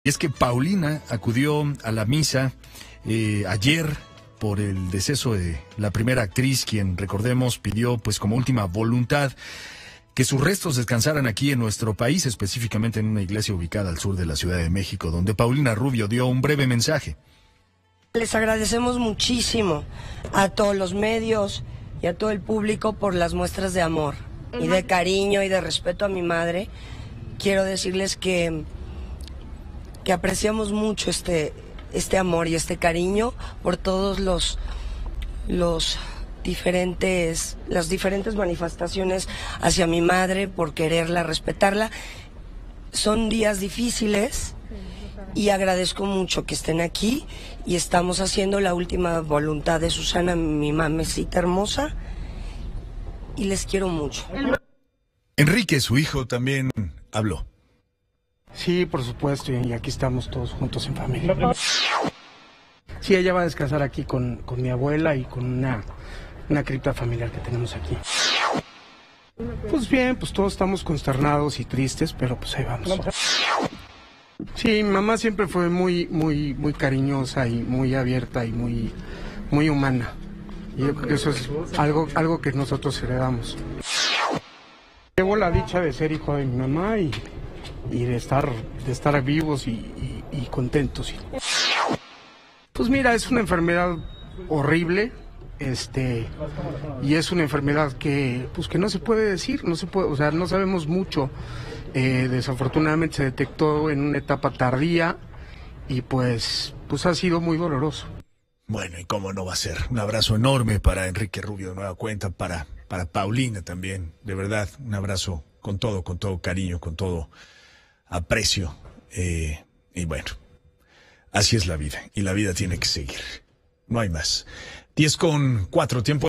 Y es que Paulina acudió a la misa ayer por el deceso de la primera actriz, quien, recordemos, pidió pues como última voluntad que sus restos descansaran aquí en nuestro país, específicamente en una iglesia ubicada al sur de la Ciudad de México, donde Paulina Rubio dio un breve mensaje. Les agradecemos muchísimo a todos los medios y a todo el público por las muestras de amor y de cariño y de respeto a mi madre. Quiero decirles que apreciamos mucho este amor y este cariño por todos las diferentes manifestaciones hacia mi madre, por quererla, respetarla. Son días difíciles y agradezco mucho que estén aquí y estamos haciendo la última voluntad de Susana, mi mamecita hermosa, y les quiero mucho. Enrique, su hijo, también habló. Sí, por supuesto, y aquí estamos todos juntos en familia. Sí, ella va a descansar aquí con mi abuela y con una cripta familiar que tenemos aquí. Pues bien, pues todos estamos consternados y tristes, pero pues ahí vamos. Sí, mi mamá siempre fue muy cariñosa y muy abierta y muy humana. Y yo creo que eso es algo que nosotros heredamos. Llevo la dicha de ser hijo de mi mamá y de estar vivos y contentos. Pues mira, es una enfermedad horrible, y es una enfermedad que no se puede decir, o sea, no sabemos mucho. Desafortunadamente se detectó en una etapa tardía y pues ha sido muy doloroso. Bueno, y cómo no va a ser. Un abrazo enorme para Enrique Rubio de nueva cuenta, para Paulina también, de verdad, un abrazo con todo cariño, con todo aprecio, y bueno, así es la vida, y la vida tiene que seguir, no hay más. 10:04, tiempo.